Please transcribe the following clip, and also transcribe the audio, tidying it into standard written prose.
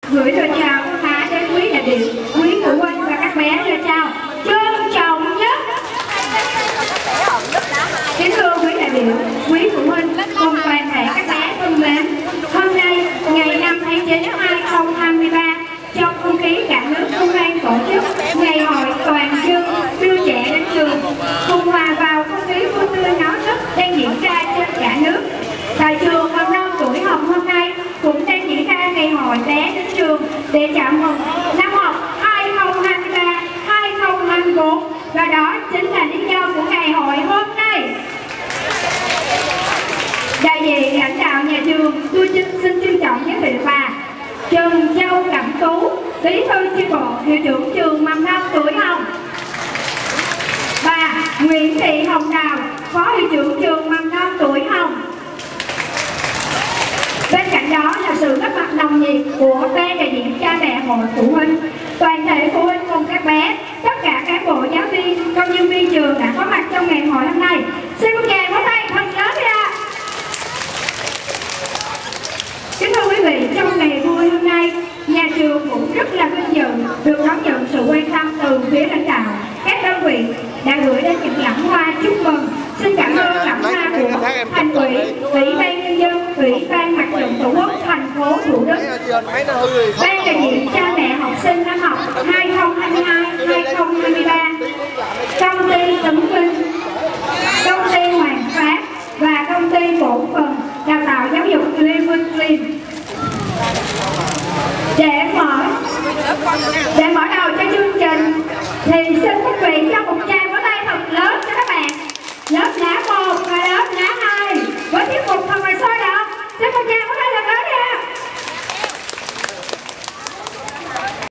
Gửi lời chào thân ái đến quý đại biểu, quý phụ huynh và các bé. Lời chào trân trọng nhất. Kính thưa quý đại biểu, quý phụ huynh cùng toàn thể các bé thân mến, hôm nay ngày 5 tháng 9 năm 2023, trong không khí cả nước công an tổ chức ngày hội toàn dân đưa trẻ đến trường, cùng hòa vào không khí vui tươi náo nức đang diễn ra trên cả nước. Tại trường mầm non Tuổi Hồng hôm nay cũng đang diễn ra ngày hội bé đến trường để chào mừng năm học 2023-2024, và đó chính là lý do của ngày hội hôm nay. Đại diện lãnh đạo nhà trường, tôi xin trân trọng giới thiệu bà Trần Châu Cẩm Tú, Bí thư chi bộ, hiệu trưởng trường mầm non Tuổi Hồng; bà Nguyễn Thị Hồng Đào, phó hiệu trưởng trường mầm non Tuổi Hồng. Bên cạnh đó là sự góp mặt nồng nhiệt của ban đại diện cha mẹ hội phụ huynh, toàn thể phụ huynh cùng các bé, tất cả cán bộ giáo viên, công nhân viên trường đã có mặt trong ngày hội hôm nay. Xin một tràng pháo tay thật lớn đi ạ. Kính thưa quý vị, trong ngày vui hôm nay, nhà trường cũng rất là vinh dự được đón nhận sự quan tâm từ phía lãnh đạo các đơn vị đã gửi đến những lẵng hoa chúc mừng. Xin cảm ơn lẵng hoa của Thành ủy, Ủy ban nhân dân, Ủy ban Mặt trận Tổ quốc thành phố Thủ Đức, ban đại diện cha mẹ học sinh năm học 2022-2023, công ty Tấn Vinh, công ty Hoàng Phát và công ty cổ phần đào tạo giáo dục Lê Vinh Liên. Để mở đầu cho chương trình thì xin quý vị cho một tràng